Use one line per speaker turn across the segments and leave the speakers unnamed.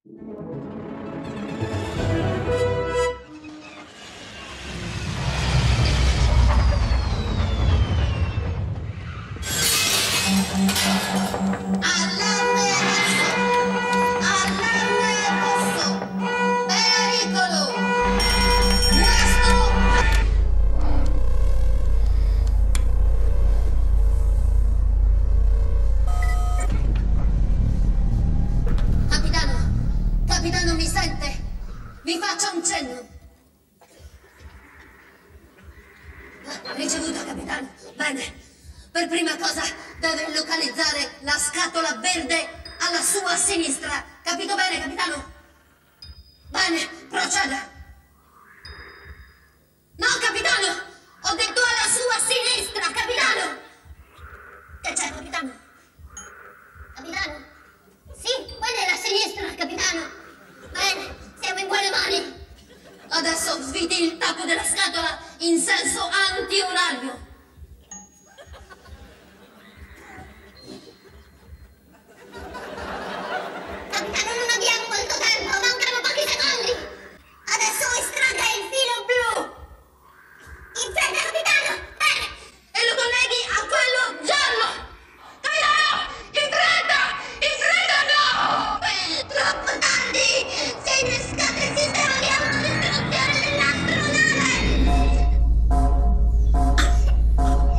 Allarme rosso! Pericolo! Questo... Capitano, mi sente? Vi faccio un cenno. Ricevuto, capitano. Bene. Per prima cosa deve localizzare la scatola verde alla sua sinistra. Capito bene, capitano? Bene, proceda. No, capitano! Ho detto alla sua sinistra, capitano! Che c'è, capitano? Capitano? Sì, quella è la sinistra, capitano. Bene, siamo in buone mani. Adesso sviti il tappo della scatola in senso anti-orario. Capitano, non abbiamo molto tempo, mancano pochi secondi. Adesso estragga il filo blu. In fretta, capitano. Bene. E lo colleghi a quello giallo. Capitano, in fretta! In fretta, no! Troppo tardi! Si è innescato il sistema di autodistruzione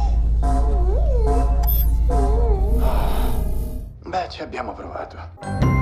dell'astronave!
Beh, ci abbiamo provato.